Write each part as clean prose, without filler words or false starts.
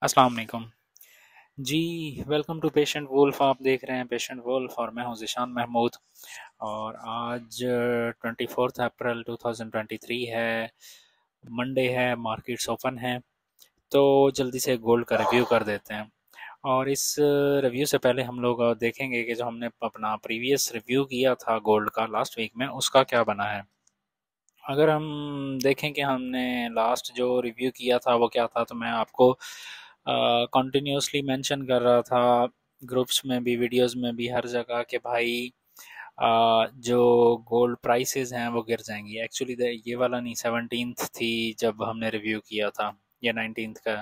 अस्सलाम वालेकुम जी। Welcome to Patient Wolf. आप देख रहे हैं पेशेंट वुल्फ और मैं हूं ज़िशान महमूद। और आज 24 अप्रैल 2023 है, मंडे है, मार्केट्स ओपन है। तो जल्दी से गोल्ड का रिव्यू कर देते हैं। और इस रिव्यू से पहले हम लोग देखेंगे कि जो हमने अपना प्रीवियस रिव्यू किया था गोल्ड का लास्ट वीक में, उसका क्या बना है। अगर हम देखें कि हमने लास्ट जो रिव्यू किया था वो क्या था, तो मैं आपको कंटिन्यूसली मेंशन कर रहा था, ग्रुप्स में भी, वीडियोस में भी, हर जगह के भाई जो गोल्ड प्राइसेस हैं वो गिर जाएंगी। एक्चुअली ये वाला नहीं, 17th थी जब हमने रिव्यू किया था, या 19th का,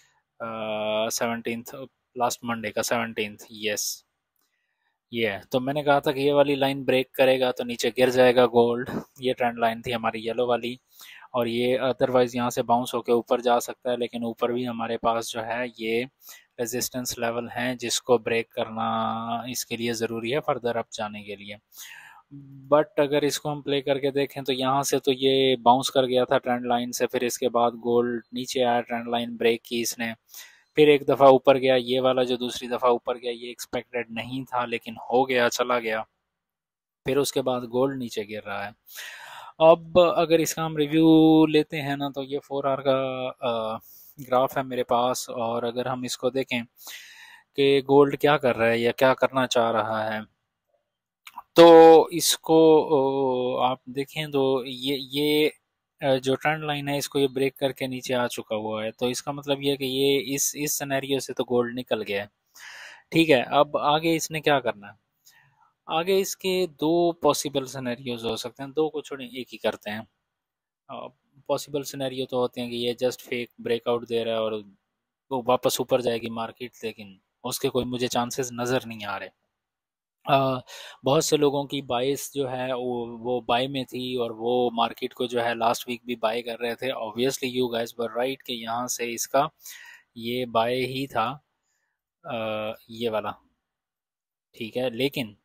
17th, लास्ट मंडे का 17th, यस। ये है, तो मैंने कहा था कि ये वाली लाइन ब्रेक करेगा तो नीचे गिर जाएगा गोल्ड। ये ट्रेंड लाइन थी हमारी येलो वाली। और ये अदरवाइज यहाँ से बाउंस होकर ऊपर जा सकता है, लेकिन ऊपर भी हमारे पास जो है ये रेजिस्टेंस लेवल हैं जिसको ब्रेक करना इसके लिए ज़रूरी है फर्दर अप जाने के लिए। बट अगर इसको हम प्ले करके देखें तो यहाँ से तो ये बाउंस कर गया था ट्रेंड लाइन से, फिर इसके बाद गोल्ड नीचे आया, ट्रेंड लाइन ब्रेक की इसने, फिर एक दफ़ा ऊपर गया। ये वाला जो दूसरी दफ़ा ऊपर गया ये एक्सपेक्टेड नहीं था, लेकिन हो गया, चला गया। फिर उसके बाद गोल्ड नीचे गिर रहा है। अब अगर इसका हम रिव्यू लेते हैं ना, तो ये 4 आवर का ग्राफ है मेरे पास। और अगर हम इसको देखें कि गोल्ड क्या कर रहा है या क्या करना चाह रहा है, तो इसको आप देखें तो ये जो ट्रेंड लाइन है इसको ये ब्रेक करके नीचे आ चुका हुआ है। तो इसका मतलब ये है कि ये इस सिनेरियो से तो गोल्ड निकल गया है। ठीक है, अब आगे इसने क्या करना है। आगे इसके दो पॉसिबल सिनेरियोज हो सकते हैं, दो को छोड़ें, एक ही करते हैं। पॉसिबल सिनेरियो तो होते हैं कि ये जस्ट फेक ब्रेकआउट दे रहा है और वो वापस ऊपर जाएगी मार्केट, लेकिन उसके कोई मुझे चांसेस नज़र नहीं आ रहे। बहुत से लोगों की बाइस जो है वो बाय में थी, और वो मार्केट को जो है लास्ट वीक भी बाय कर रहे थे। Obviously you guys were right कि यहाँ से इसका ये बाय ही था, ये वाला। ठीक है, लेकिन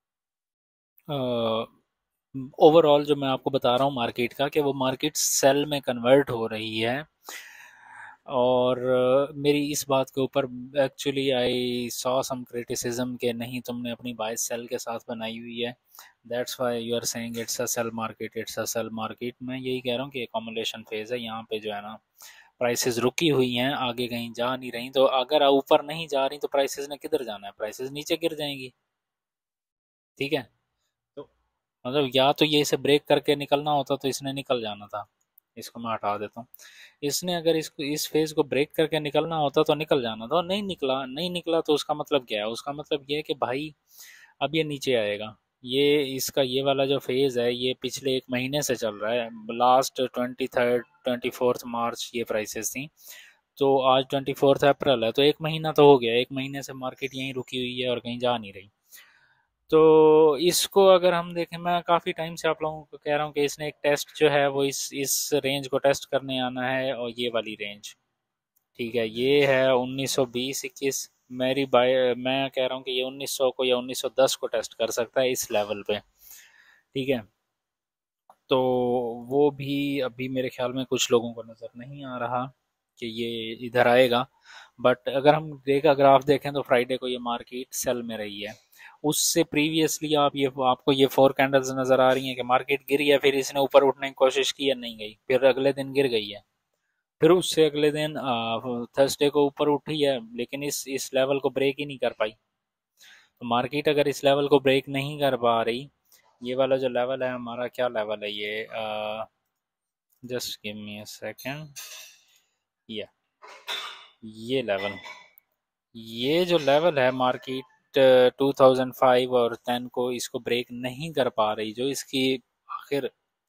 ओवरऑल जो मैं आपको बता रहा हूँ मार्केट का, कि वो मार्केट सेल में कन्वर्ट हो रही है। और मेरी इस बात के ऊपर actually I saw some criticism कि नहीं, तुमने अपनी बाय सेल के साथ बनाई हुई है, that's why you are saying it's a sell market, it's a sell market. मैं यही कह रहा हूँ कि अकोमोलेशन फेज है यहाँ पे, जो है ना, प्राइसेस रुकी हुई हैं, आगे कहीं जा नहीं रही। तो अगर ऊपर नहीं जा रही तो प्राइसेस ने किधर जाना है, प्राइसेस नीचे गिर जाएंगी। ठीक है, तो मतलब या तो ये इसे ब्रेक करके निकलना होता तो इसने निकल जाना था। इसको मैं हटा देता हूँ। इसने अगर इसको इस फेज को ब्रेक करके निकलना होता तो निकल जाना था, और नहीं निकला, नहीं निकला तो उसका मतलब क्या है, उसका मतलब ये है कि भाई अब ये नीचे आएगा। ये इसका ये वाला जो फेज है ये पिछले एक महीने से चल रहा है। लास्ट 23rd 24th मार्च ये प्राइसेस थी, तो आज 24 अप्रैल है, तो एक महीना तो हो गया। एक महीने से मार्केट यहीं रुकी हुई है और कहीं जा नहीं रही। तो इसको अगर हम देखें, मैं काफ़ी टाइम से आप लोगों को कह रहा हूँ कि इसने एक टेस्ट जो है वो इस रेंज को टेस्ट करने आना है, और ये वाली रेंज। ठीक है, ये है 1920-21। मैं कह रहा हूँ कि ये 1900 को या 1910 को टेस्ट कर सकता है इस लेवल पे। ठीक है, तो वो भी अभी मेरे ख्याल में कुछ लोगों को नज़र नहीं आ रहा कि ये इधर आएगा। बट अगर हम डे का ग्राफ देखें तो फ्राइडे को ये मार्केट सेल में रही है। उससे प्रीवियसली आपको ये 4 कैंडल्स नज़र आ रही हैं कि मार्केट गिरी है, फिर इसने ऊपर उठने की कोशिश की है, नहीं गई, फिर अगले दिन गिर गई है, फिर उससे अगले दिन थर्सडे को ऊपर उठी है, लेकिन इस लेवल को ब्रेक ही नहीं कर पाई। तो मार्केट अगर इस लेवल को ब्रेक नहीं कर पा रही, ये वाला जो लेवल है हमारा, क्या लेवल है ये, just give me a second, या ये लेवल, ये जो लेवल है मार्केट 2005 और 10 को इसको ब्रेक नहीं कर पा रही, जो इसकी आखिर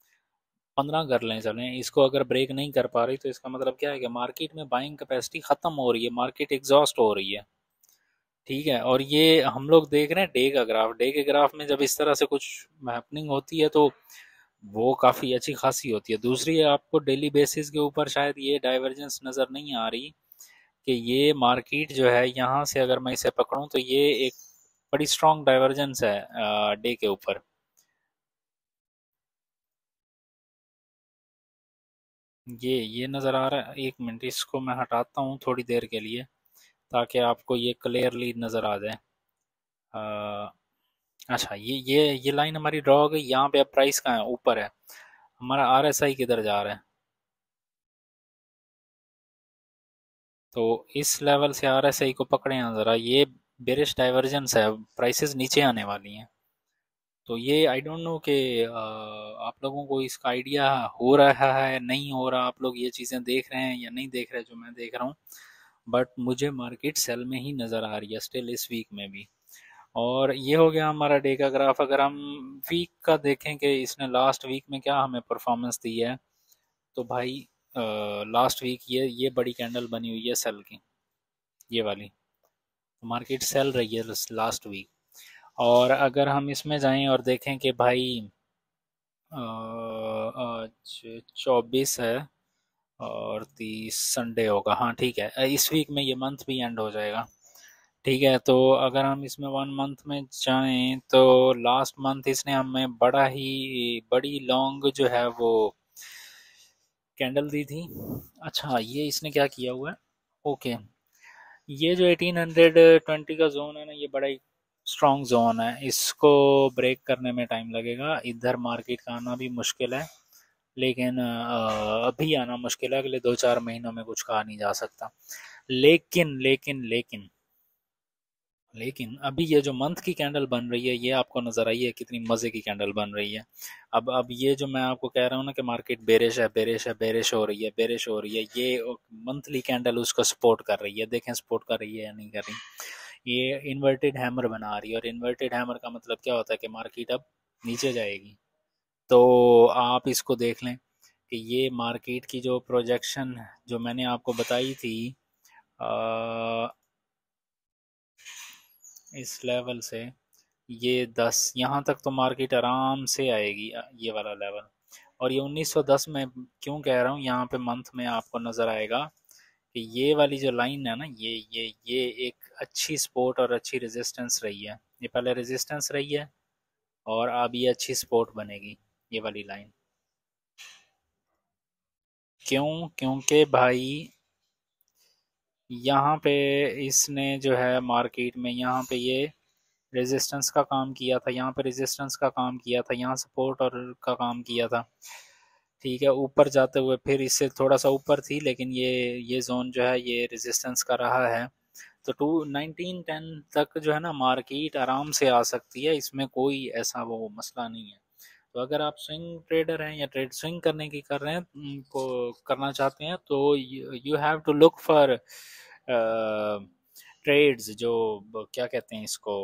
15 कर लें चलें, इसको अगर ब्रेक नहीं कर पा रही, तो इसका मतलब क्या है कि मार्केट में बाइंग कैपेसिटी ख़त्म हो रही है, मार्केट एग्जॉस्ट हो रही है। ठीक है, और ये हम लोग देख रहे हैं डे का ग्राफ। डे के ग्राफ में जब इस तरह से कुछ हैपनिंग होती है तो वो काफ़ी अच्छी खासी होती है। दूसरी है, आपको डेली बेसिस के ऊपर शायद ये डाइवर्जेंस नज़र नहीं आ रही कि ये मार्केट जो है यहाँ से अगर मैं इसे पकड़ूं तो ये एक बड़ी स्ट्रॉन्ग डाइवर्जेंस है डे के ऊपर। ये नज़र आ रहा है, एक मिनट इसको मैं हटाता हूँ थोड़ी देर के लिए ताकि आपको ये क्लियरली नज़र आ जाए। अ, अच्छा, ये लाइन हमारी ड्रॉ हो गई। यहाँ पे अब प्राइस कहाँ है? ऊपर है। हमारा आरएसआई किधर जा रहा है? तो इस लेवल से आरएसआई को पकड़े हैं ज़रा, ये बेरिश डाइवर्जेंस है, प्राइसेस नीचे आने वाली हैं। तो ये आई डोंट नो कि आप लोगों को इसका आइडिया हो रहा है नहीं हो रहा, आप लोग ये चीज़ें देख रहे हैं या नहीं देख रहे जो मैं देख रहा हूँ। बट मुझे मार्केट सेल में ही नज़र आ रही है स्टिल इस वीक में भी। और ये हो गया हमारा डे का ग्राफ। अगर हम वीक का देखें कि इसने लास्ट वीक में क्या हमें परफॉर्मेंस दी है, तो भाई लास्ट वीक ये बड़ी कैंडल बनी हुई है सेल की, ये वाली। मार्केट सेल रही है लास्ट वीक। और अगर हम इसमें जाएं और देखें कि भाई आज 24 है और 30 संडे होगा, हाँ ठीक है, इस वीक में ये मंथ भी एंड हो जाएगा। ठीक है, तो अगर हम इसमें 1 मंथ में जाएं तो लास्ट मंथ इसने हमें बड़ी लॉन्ग जो है वो कैंडल दी थी। अच्छा, ये इसने क्या किया हुआ है? ओके, ये जो 1820 का जोन है ना, ये बड़ा ही स्ट्रॉन्ग जोन है, इसको ब्रेक करने में टाइम लगेगा। इधर मार्केट का आना भी मुश्किल है, लेकिन अभी आना मुश्किल है, अगले 2-4 महीनों में कुछ कहा नहीं जा सकता। लेकिन लेकिन लेकिन लेकिन अभी ये जो मंथ की कैंडल बन रही है, ये आपको नजर आई है कितनी मजे की कैंडल बन रही है। अब ये जो मैं आपको कह रहा हूँ ना कि मार्केट बेरिश है, बेरिश है, बेरिश हो रही है, बेरिश हो रही है, ये मंथली कैंडल उसको सपोर्ट कर रही है। देखें सपोर्ट कर रही है या नहीं कर रही। ये इन्वर्टेड हैमर बना रही है, और इन्वर्टेड हैमर का मतलब क्या होता है कि मार्केट अब नीचे जाएगी। तो आप इसको देख लें कि ये मार्केट की जो प्रोजेक्शन जो मैंने आपको बताई थी, इस लेवल से ये 10 यहाँ तक तो मार्केट आराम से आएगी, ये वाला लेवल। और ये 1910 में क्यों कह रहा हूँ, यहाँ पे मंथ में आपको नज़र आएगा कि ये वाली जो लाइन है ना, ये एक अच्छी सपोर्ट और अच्छी रेजिस्टेंस रही है। ये पहले रेजिस्टेंस रही है और अब ये अच्छी सपोर्ट बनेगी, ये वाली लाइन। क्यों? क्योंकि भाई यहाँ पे इसने जो है मार्केट में यहाँ पे ये रेजिस्टेंस का काम किया था, यहाँ पे रेजिस्टेंस का काम किया था, यहाँ सपोर्ट और का काम किया था। ठीक है, ऊपर जाते हुए फिर इससे थोड़ा सा ऊपर थी, लेकिन ये जोन जो है ये रेजिस्टेंस का रहा है। तो 1910 तक जो है ना मार्केट आराम से आ सकती है, इसमें कोई ऐसा वो मसला नहीं है। तो अगर आप स्विंग ट्रेडर हैं या ट्रेड स्विंग करने की कर रहे हैं, को करना चाहते हैं, तो you have to look for trades जो क्या कहते हैं इसको,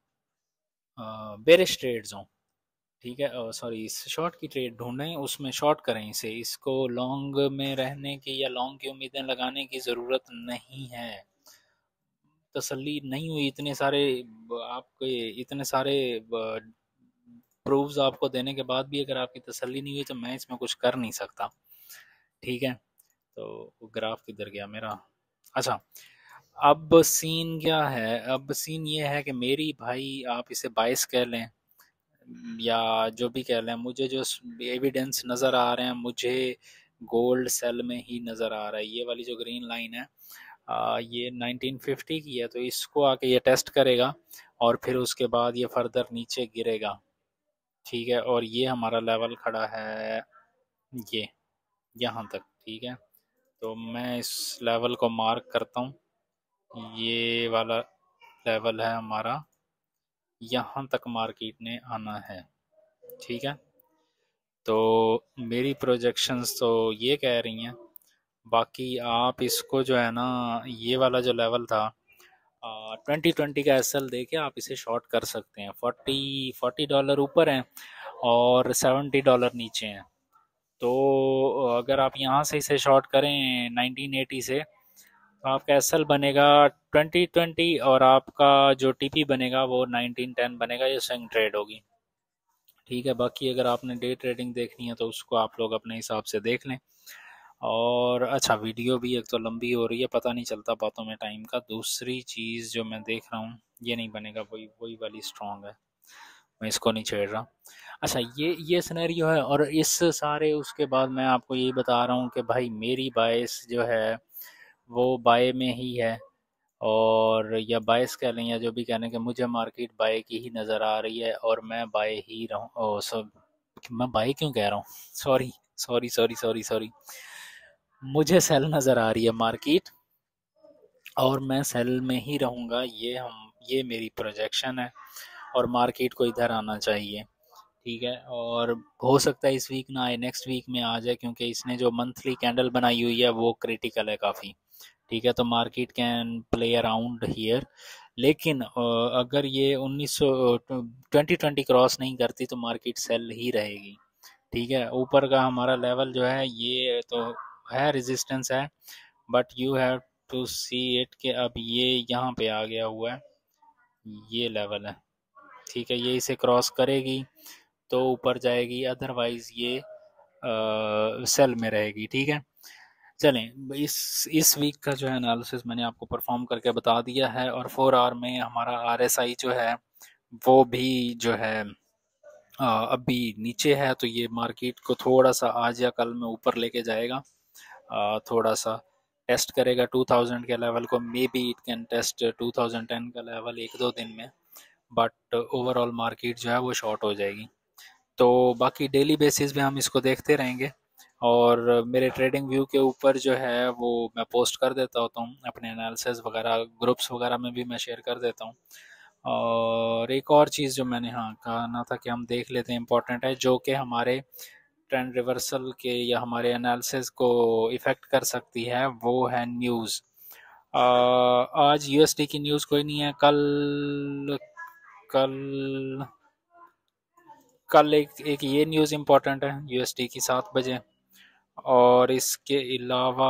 बेरिश ट्रेड्स हों। ठीक है, सॉरी, शॉर्ट की ट्रेड ढूंढें, उसमें शॉर्ट करें इसे। इसको लॉन्ग में रहने की या लॉन्ग की उम्मीदें लगाने की ज़रूरत नहीं है। तसल्ली नहीं हुई, इतने सारे आपके इतने सारे प्रूफ्स आपको देने के बाद भी अगर आपकी तसल्ली नहीं हुई तो मैं इसमें कुछ कर नहीं सकता। ठीक है, तो वो ग्राफ किधर गया मेरा? अच्छा, अब सीन क्या है? अब सीन ये है कि मेरी भाई आप इसे बाइस कह लें या जो भी कह लें, मुझे जो एविडेंस नज़र आ रहे हैं, मुझे गोल्ड सेल में ही नज़र आ रहा है। ये वाली जो ग्रीन लाइन है, ये 1950 की है, तो इसको आके ये टेस्ट करेगा और फिर उसके बाद ये फर्दर नीचे गिरेगा। ठीक है, और ये हमारा लेवल खड़ा है ये यहाँ तक। ठीक है, तो मैं इस लेवल को मार्क करता हूँ, ये वाला लेवल है हमारा, यहाँ तक मार्केट ने आना है। ठीक है, तो मेरी प्रोजेक्शंस तो ये कह रही हैं। बाकी आप इसको जो है ना, ये वाला जो लेवल था 2020 का एसएल दे के आप इसे शॉर्ट कर सकते हैं। 40 डॉलर ऊपर हैं और $70 नीचे हैं। तो अगर आप यहाँ से इसे शॉर्ट करें 1980 से, तो आपका एसएल बनेगा 2020 और आपका जो टीपी बनेगा वो 1910 बनेगा। ये स्विंग ट्रेड होगी। ठीक है, बाकी अगर आपने डे ट्रेडिंग देखनी है तो उसको आप लोग अपने हिसाब से देख लें। और अच्छा, वीडियो भी एक तो लंबी हो रही है, पता नहीं चलता बातों में टाइम का। दूसरी चीज़ जो मैं देख रहा हूँ, ये नहीं बनेगा, वही वही वाली स्ट्रॉन्ग है। मैं इसको नहीं छेड़ रहा। अच्छा, ये सिनेरियो है। और इस सारे उसके बाद मैं आपको यही बता रहा हूँ कि भाई मेरी बायस जो है वो बाय में ही है। और या बायस कह लें या जो भी कह लें कि मुझे मार्केट बाय की ही नज़र आ रही है और मैं बाय ही रहूँ। ओ सब, मैं बाय क्यों कह रहा हूँ, sorry sorry sorry sorry sorry, मुझे सेल नज़र आ रही है मार्केट और मैं सेल में ही रहूँगा। ये मेरी प्रोजेक्शन है और मार्केट को इधर आना चाहिए। ठीक है, और हो सकता है इस वीक ना आए, नेक्स्ट वीक में आ जाए, क्योंकि इसने जो मंथली कैंडल बनाई हुई है वो क्रिटिकल है काफ़ी। ठीक है, तो market can play around here. लेकिन अगर ये 2020 क्रॉस नहीं करती तो मार्केट सेल ही रहेगी। ठीक है, ऊपर का हमारा लेवल जो है ये तो है, रेजिस्टेंस है, but you have to see it कि अब ये यहाँ पे आ गया हुआ है, ये लेवल है। ठीक है, ये इसे क्रॉस करेगी तो ऊपर जाएगी, अदरवाइज ये सेल में रहेगी। ठीक है, चलें, इस वीक का जो है एनालिसिस मैंने आपको परफॉर्म करके बता दिया है। और 4 आवर में हमारा RSI जो है वो भी जो है अभी नीचे है, तो ये मार्केट को थोड़ा सा आज या कल में ऊपर लेके जाएगा। थोड़ा सा टेस्ट करेगा 2000 के लेवल को, maybe it can test 2010 का लेवल 1-2 दिन में, बट ओवरऑल मार्केट जो है वो शॉर्ट हो जाएगी। तो बाकी डेली बेसिस पे हम इसको देखते रहेंगे। और मेरे ट्रेडिंग व्यू के ऊपर जो है वो मैं पोस्ट कर देता होता हूँ, अपने एनालिसिस वगैरह ग्रुप्स वगैरह में भी मैं शेयर कर देता हूँ। और एक और चीज़ जो मैंने हाँ कहना था कि हम देख लेते हैं, इम्पोर्टेंट है, जो कि हमारे ट्रेंड रिवर्सल के या हमारे एनालिसिस को इफ़ेक्ट कर सकती है, वो है न्यूज़। आज USD की न्यूज़ कोई नहीं है। कल कल कल एक ये न्यूज़ इम्पोर्टेंट है USD की 7 बजे। और इसके अलावा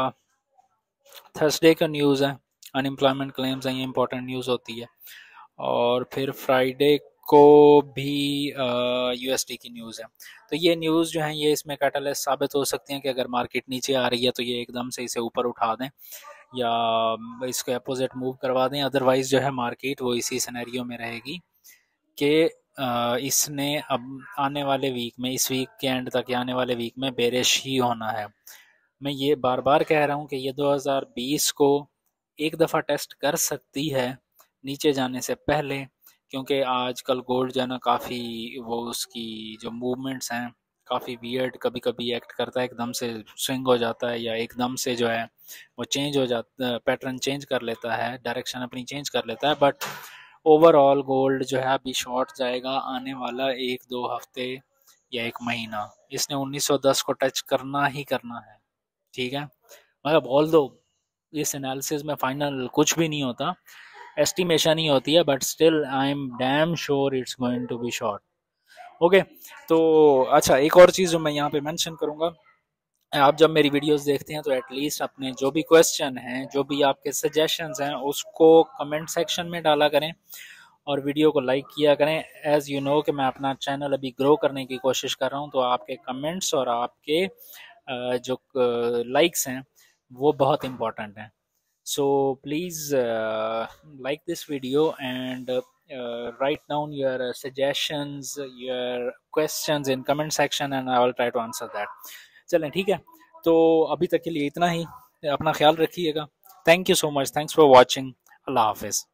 थर्सडे का न्यूज़ है, अनएम्प्लॉयमेंट क्लेम्स हैं, ये इंपॉर्टेंट न्यूज़ होती है। और फिर फ्राइडे को भी USD की न्यूज़ है। तो ये न्यूज़ जो है ये इसमें कैटलिस्ट साबित हो सकती हैं कि अगर मार्केट नीचे आ रही है तो ये एकदम से इसे ऊपर उठा दें या इसको अपोजिट मूव करवा दें। अदरवाइज जो है मार्केट वो इसी सिनेरियो में रहेगी कि इसने अब आने वाले वीक में, इस वीक के एंड तक या आने वाले वीक में बेरिश ही होना है। मैं ये बार बार कह रहा हूँ कि ये 2020 को एक दफ़ा टेस्ट कर सकती है नीचे जाने से पहले, क्योंकि आजकल गोल्ड जो है ना काफ़ी वो उसकी जो मूवमेंट्स हैं काफ़ी वियर्ड, कभी कभी एक्ट करता है, एकदम से स्विंग हो जाता है या एकदम से जो है वो चेंज हो जाता, पैटर्न चेंज कर लेता है, डायरेक्शन अपनी चेंज कर लेता है। बट ओवरऑल गोल्ड जो है अभी शॉर्ट जाएगा आने वाला 1-2 हफ्ते या 1 महीना। इसने 1910 को टच करना ही करना है। ठीक है, मतलब ऑल दो इस एनालिसिस में फाइनल कुछ भी नहीं होता, एस्टिमेशन ही होती है, but still I am damn sure it's going to be short. Okay, तो अच्छा, एक और चीज़ जो मैं यहाँ पे मेंशन करूँगा, आप जब मेरी वीडियोस देखते हैं तो एटलीस्ट अपने जो भी क्वेश्चन हैं, जो भी आपके सजेशंस हैं, उसको कमेंट सेक्शन में डाला करें और वीडियो को लाइक किया करें। एज़ यू नो कि मैं अपना चैनल अभी ग्रो करने की कोशिश कर रहा हूँ, तो आपके कमेंट्स और आपके जो लाइक्स हैं वो बहुत इम्पोर्टेंट हैं। So please like this video and write down your suggestions, your questions in comment section and I will try to answer that. चलें, ठीक है, तो अभी तक के लिए इतना ही। अपना ख्याल रखिएगा। Thank you so much, thanks for watching. अल्लाह हाफिज़।